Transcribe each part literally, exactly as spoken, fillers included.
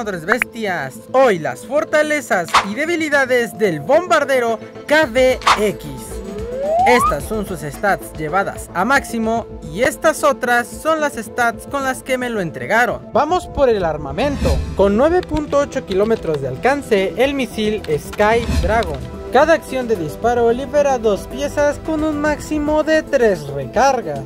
armadores bestias. Hoy las fortalezas y debilidades del bombardero K D X. Estas son sus stats llevadas a máximo y estas otras son las stats con las que me lo entregaron. Vamos por el armamento. Con nueve punto ocho kilómetros de alcance, el misil Sky Dragon. Cada acción de disparo libera dos piezas con un máximo de tres recargas.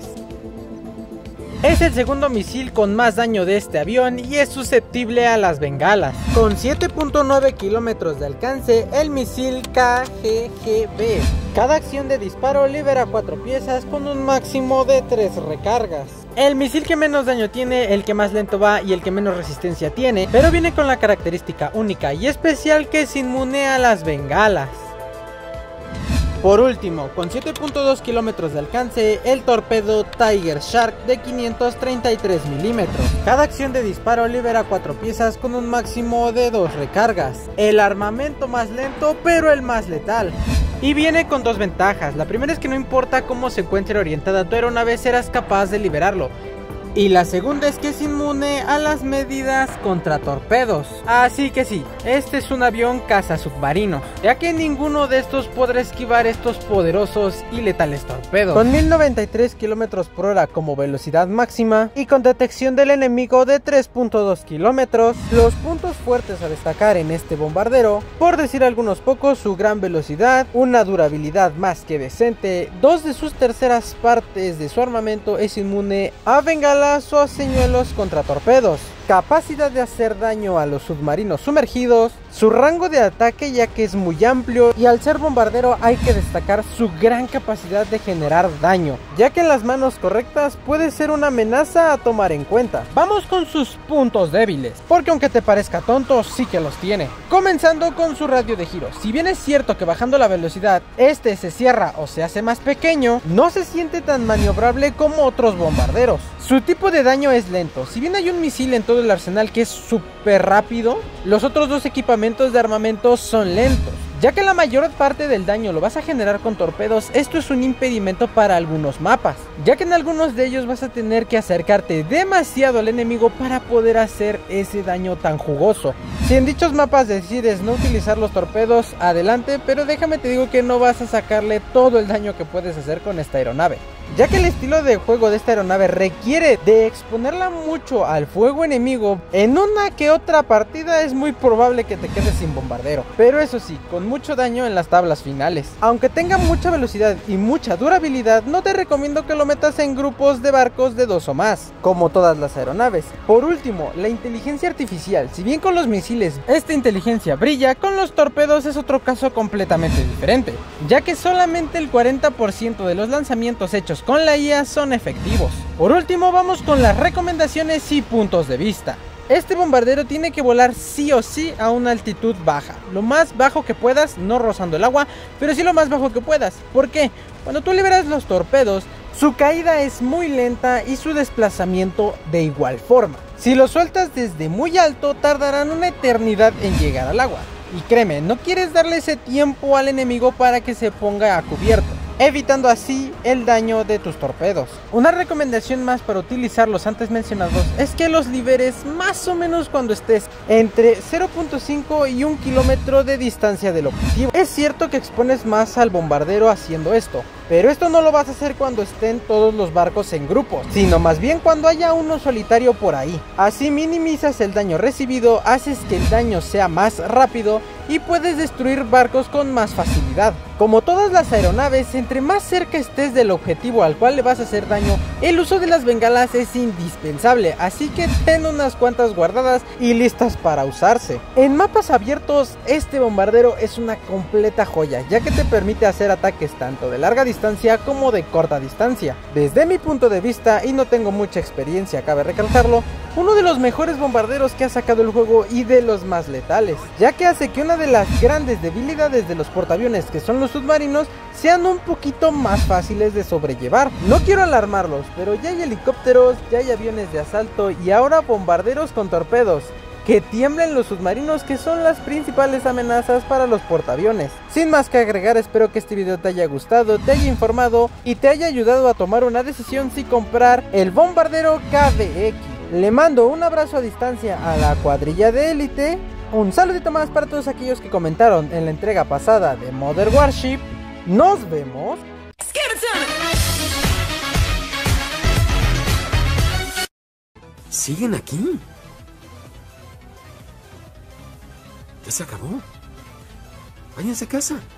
Es el segundo misil con más daño de este avión y es susceptible a las bengalas. Con siete punto nueve kilómetros de alcance, el misil K G G B. Cada acción de disparo libera cuatro piezas con un máximo de tres recargas. El misil que menos daño tiene, el que más lento va y el que menos resistencia tiene, pero viene con la característica única y especial que es inmune a las bengalas. Por último, con siete punto dos kilómetros de alcance, el torpedo Tiger Shark de quinientos treinta y tres milímetros. Cada acción de disparo libera cuatro piezas con un máximo de dos recargas. El armamento más lento, pero el más letal. Y viene con dos ventajas. La primera es que no importa cómo se encuentre orientada tu aeronave, serás capaz de liberarlo. Y la segunda es que es inmune a las medidas contra torpedos. Así que sí, este es un avión cazasubmarino, ya que ninguno de estos podrá esquivar estos poderosos y letales torpedos. Con mil noventa y tres kilómetros por hora como velocidad máxima y con detección del enemigo de tres punto dos kilómetros, los puntos fuertes a destacar en este bombardero, por decir algunos pocos, su gran velocidad, una durabilidad más que decente, dos de sus terceras partes de su armamento es inmune a bengalas o a señuelos contra torpedos, capacidad de hacer daño a los submarinos sumergidos, su rango de ataque ya que es muy amplio y al ser bombardero hay que destacar su gran capacidad de generar daño, ya que en las manos correctas puede ser una amenaza a tomar en cuenta. Vamos con sus puntos débiles, porque aunque te parezca tonto, sí que los tiene. Comenzando con su radio de giro. Si bien es cierto que bajando la velocidad, este se cierra o se hace más pequeño, no se siente tan maniobrable como otros bombarderos. Su tipo de daño es lento. Si bien hay un misil en todo el arsenal que es súper rápido, los otros dos equipamientos de armamento son lentos. Ya que la mayor parte del daño lo vas a generar con torpedos, esto es un impedimento para algunos mapas, ya que en algunos de ellos vas a tener que acercarte demasiado al enemigo para poder hacer ese daño tan jugoso. Si en dichos mapas decides no utilizar los torpedos, adelante, pero déjame te digo que no vas a sacarle todo el daño que puedes hacer con esta aeronave, ya que el estilo de juego de esta aeronave requiere de exponerla mucho al fuego enemigo. En una que otra partida es muy probable que te quedes sin bombardero, pero eso sí, con mucho daño en las tablas finales. Aunque tenga mucha velocidad y mucha durabilidad, no te recomiendo que lo metas en grupos de barcos de dos o más, como todas las aeronaves. Por último, la inteligencia artificial. Si bien con los misiles esta inteligencia brilla, con los torpedos es otro caso completamente diferente, ya que solamente el cuarenta por ciento de los lanzamientos hechos con la I A son efectivos. Por último, vamos con las recomendaciones y puntos de vista. Este bombardero tiene que volar sí o sí a una altitud baja, lo más bajo que puedas, no rozando el agua, pero sí lo más bajo que puedas. ¿Por qué? Cuando tú liberas los torpedos, su caída es muy lenta y su desplazamiento de igual forma. Si lo sueltas desde muy alto, tardarán una eternidad en llegar al agua. Y créeme, no quieres darle ese tiempo al enemigo para que se ponga a cubierto, evitando así el daño de tus torpedos. Una recomendación más para utilizar los antes mencionados es que los liberes más o menos cuando estés entre cero punto cinco y un kilómetro de distancia del objetivo. Es cierto que expones más al bombardero haciendo esto, pero esto no lo vas a hacer cuando estén todos los barcos en grupos, sino más bien cuando haya uno solitario por ahí. Así minimizas el daño recibido, haces que el daño sea más rápido y puedes destruir barcos con más facilidad. Como todas las aeronaves, entre más cerca estés del objetivo al cual le vas a hacer daño, el uso de las bengalas es indispensable, así que ten unas cuantas guardadas y listas para usarse. En mapas abiertos, este bombardero es una completa joya, ya que te permite hacer ataques tanto de larga distancia como de corta distancia. Desde mi punto de vista, y no tengo mucha experiencia, cabe recalcarlo, uno de los mejores bombarderos que ha sacado el juego y de los más letales, ya que hace que una de las grandes debilidades de los portaaviones, que son los submarinos, sean un poquito más fáciles de sobrellevar. No quiero alarmarlos, pero ya hay helicópteros, ya hay aviones de asalto y ahora bombarderos con torpedos. Que tiemblen los submarinos, que son las principales amenazas para los portaaviones. Sin más que agregar, espero que este video te haya gustado, te haya informado y te haya ayudado a tomar una decisión si comprar el bombardero K D X. Le mando un abrazo a distancia a la cuadrilla de élite. Un saludito más para todos aquellos que comentaron en la entrega pasada de Modern Warship. Nos vemos. ¿Siguen aquí? ¿Ya se acabó? Váyanse a casa.